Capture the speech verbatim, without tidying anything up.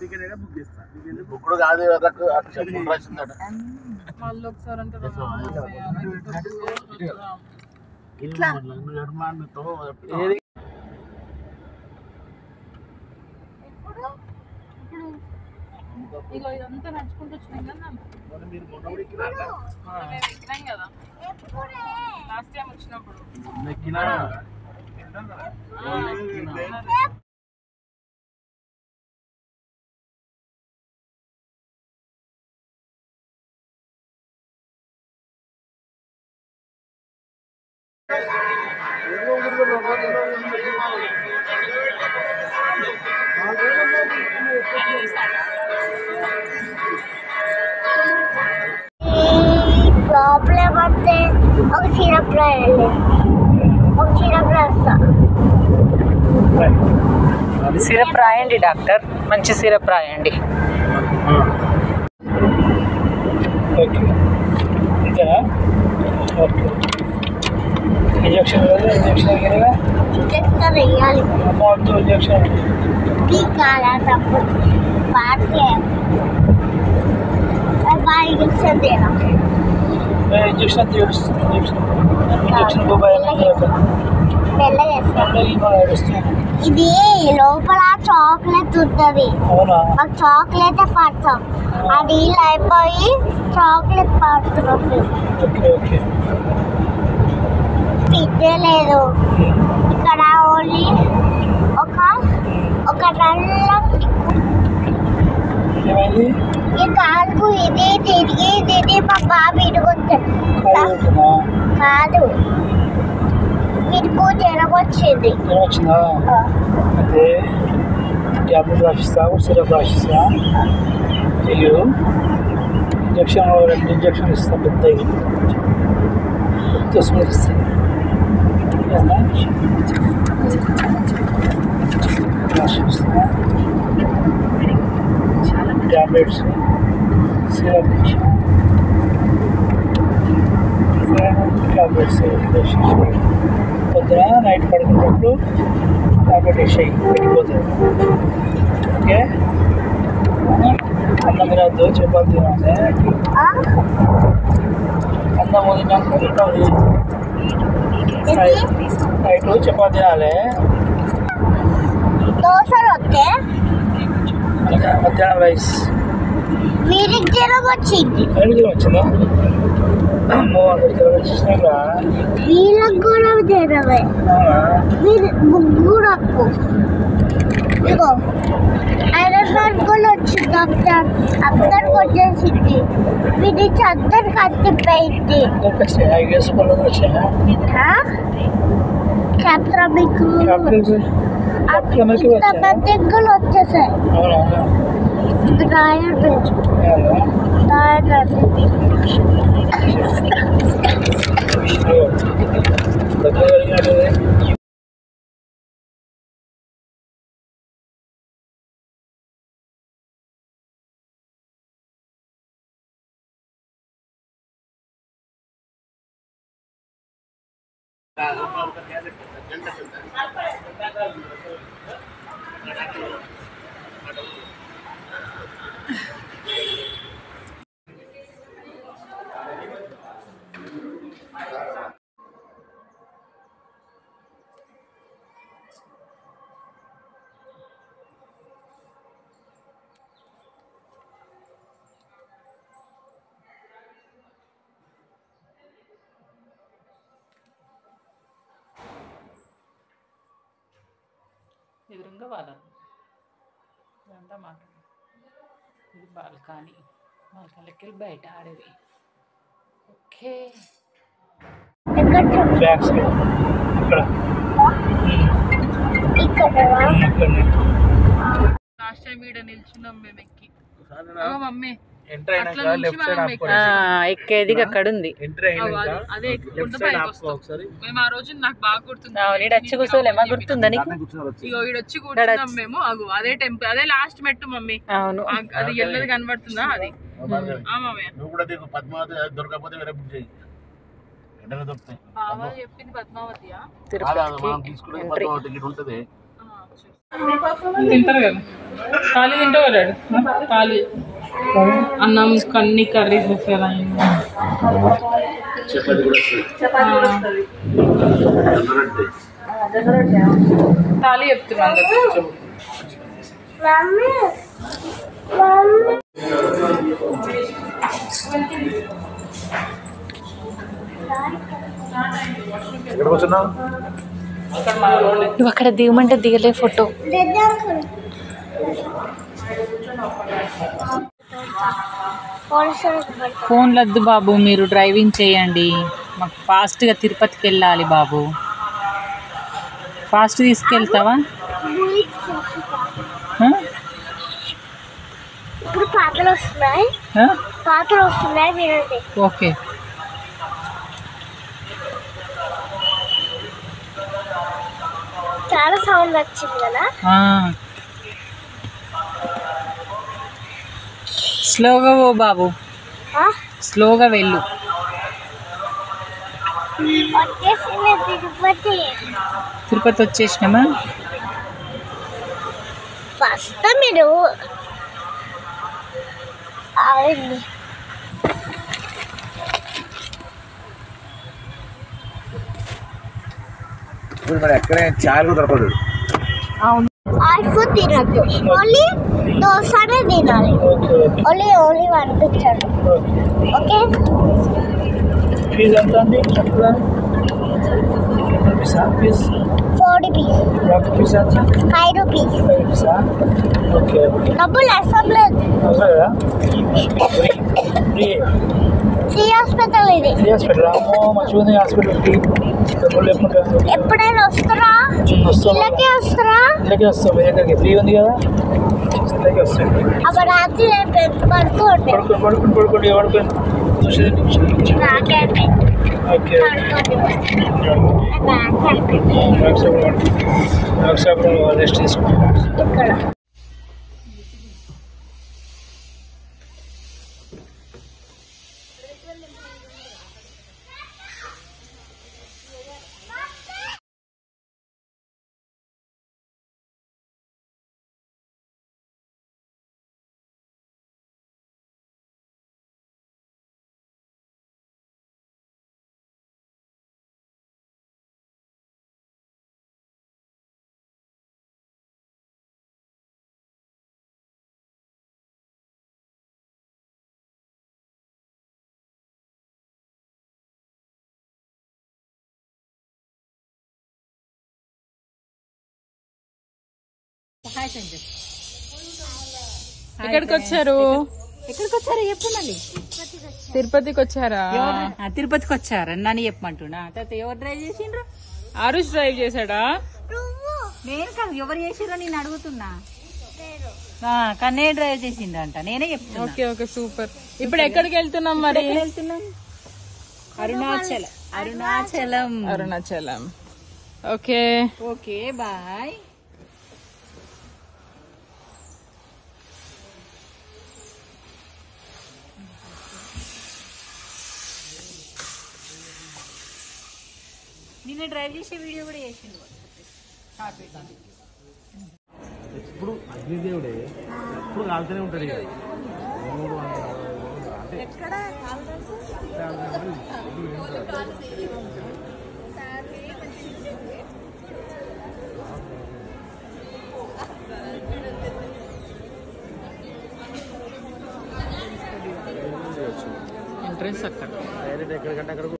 Book కూడా కాదు రాసిందట మళ్ళీ ఒకసారి అంటే ఇగో ఇదంతా నడుచుకుంటూ వచ్చినాం కదా మేము ఎక్కినాం కదా లాస్ట్ టైం వచ్చినప్పుడు ప్రాబ్లం అంటే ఒక సిరప్ రాయాలి ఒక సిరప్ రాస్తా సిరప్ రాయండి డాక్టర్ మంచి సిరప్ రాయండి ఇంజక్షన్ ఇంజక్షన్ ఇంజక్షన్ వేయాలి ఇంజక్షన్ టీకాలా తప్పు పార్టీ ఇంజక్షన్ తేనా ఇంజక్షన్ తీరుస్తుంది ఇంజక్షన్ ఇంజక్షన్ ఇది లోపల చాక్లెట్ ఉంటుంది మాకు చాక్లెట్ పడతాం అది అయిపోయి చాక్లెట్ పడుతుంది తిట్టే లేదు ఇక్కడ ఓన్లీ ఒక ఒక నల్ల ఈ కాలుకు ఇది తిరిగి తిరిగి మా బాబు ఇడుగుతాడు కాదు ఇడుకు జ్వరం వచ్చింది వచ్చిందా అయితే ట్యాబ్లెట్ రాసిస్తా సిరప్ రాసిస్తా అయ్యో ఇంజక్షన్ రెండు ఇంజక్షన్ ఇస్తా పెద్దవి పెద్ద స్మెల్ ఇస్తాను రాసిస్తా ట్యాబ్లెట్స్ సిరప్ ట్యాబ్లెట్స్ పొద్దున నైట్ పడుకున్నప్పుడు ట్యాబ్లెట్ వేసాయి పెట్టిపోతుంది ఓకే అన్నం తినద్దు చపాతి తినాలి అన్నం తిన్నాక నైట్ చపాతి తినాలి దోశలు వస్తే మధ్యాహ్నం రైస్ వీరికి జ్వరం వచ్చింది జ్వరం వచ్చిందా అమ్మో అందరు జ్వరం వచ్చేసినా వీళ్ళకి కూడా జ్వరమే వీరు ముగ్గురు అప్పు ఇగో హైదరాబాద్ కూడా వచ్చింది డాక్టర్ అందరికి వచ్చేసింది వీరికి అందరికి అత్తిపోయింది క్యాప్టర్ మీకు ఇంతమందికి కూడా వచ్చేసాయి రాయండి రాయండి ఎదురుగా వాళ్ళ ఇదంతా మాట ఇది బాల్కనీ బాల్కనీకి వెళ్ళి బయట ఆడేది ఓకే బ్యాక్ సైడ్ ఇక్కడ లాస్ట్ టైం ఈడ నిల్చున్నాం మేము ఎక్కి మమ్మీ ఎక్కేది అక్కడ ఉంది అదే మేము ఆ రోజు నాకు బాగా గుర్తుంది వచ్చి కూర్చోలేమా గుర్తుందా నీకు ఇగో ఈడొచ్చి కూర్చున్నాం మేము అగు అదే టెంపుల్ అదే లాస్ట్ మెట్టు మమ్మీ అవును అది ఎల్లది కనబడుతుందా అది బాబా చెప్పింది పద్మావతియా తిరుపతి తింటారు కదా ఖాళీ తింటావు కదా ఖాళీ అన్నం కన్ని కర్రీస్ వస్తాయి చపాతి కూడా వస్తుంది. ఖాళీ చెప్తున్నాను మమ్మీ మమ్మీ ఎక్కడ కూర్చున్నావు? నువ్వు అక్కడ దిగమంటే దిగలే ఫోటో. ఫోన్ లద్దు బాబు, మీరు డ్రైవింగ్ చేయండి. మాకు ఫాస్ట్గా తిరుపతికి వెళ్ళాలి బాబు. ఫాస్ట్ తీసుకెళ్తావా? ఇప్పుడు పాటలు వస్తున్నాయి పాటలు వస్తున్నాయి వినండి. ఓకే. చాలా సౌండ్ వచ్చింది కదా. స్లోగా పో బాబు, స్లోగా వెళ్ళు. వచ్చేసింది తిరుపతి. తిరుపతి వచ్చేసినామా? ఫస్ట్ మీరు అవును ఇప్పుడు మరి ఎక్కడే చాయలు కూడా దొరకదు. ఫుడ్ తినద్దు, ఓన్లీ దోశనే తినాలి. Only only one picture. Okay. Fees ఎంత అండి? Fees four rupees. ఫీజ్ ఎంత? Five rupees. ఫైవ్ రూపీసా? Okay okay. డబ్బులు అవసరం లేదు. అవసరం లేదా? ఫ్రీ ఫ్రీ ఫ్రీ హాస్పిటల్ ఇది. Free hospital. అమ్మో మంచిగా ఉంది హాస్పిటల్. ఫ్రీ డబ్బులు లేకుండా ఎప్పుడైనా వస్తారా? వస్తాం. ఇళ్ళకే వస్తారా? ఇళ్ళకే వస్తాం. మీ దగ్గరికి ఫ్రీ ఉంది కదా, ఇళ్ళకే వస్తాం. అప్పుడు రాత్రి పడుకోండి. పడుకోండి పడుకోండి పడుకోండి పడుకోండి. చూసేది నిమిషం. నాకే ఓకే పడుకోండి. రెస్ట్ తీసుకుంటాం ఇక్కడ ఎక్కడికి వచ్చారు? ఎక్కడికి వచ్చారా చెప్పు మళ్ళీ. తిరుపతికి వచ్చారా? తిరుపతికి వచ్చారా నన్ను చెప్పమంటున్నా. ఎవరు డ్రైవ్ చేసిండ్రు? ఆరుష్ డ్రైవ్ చేశాడా? నేను కాదు, ఎవరు చేసిరో నేను అడుగుతున్నా. కన్నే డ్రైవ్ చేసిండ్రంట, నేనే చెప్తున్నా. Okay okay super. ఇప్పుడు ఎక్కడికి వెళ్తున్నాం మరి? వెళ్తున్నాం Arunachalam. Arunachalam Arunachalam. Okay okay bye. నిన్న డ్రైవ్ చేసే వీడియో కూడా చేసిండు. ఎప్పుడు అగ్నిదేవుడే ఎప్పుడు కాలుతూనే ఉంటాడు. ఇంట్రెస్ట్ అక్కడ ఎక్కడికంటే అక్కడ